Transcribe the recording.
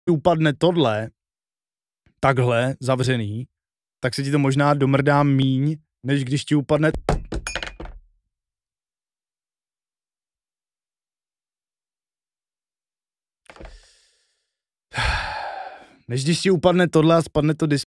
upadne tohle, takhle, zavřený, tak se ti to možná domrdá míň, než když ti upadne... Než když ti upadne tohle a spadne to display.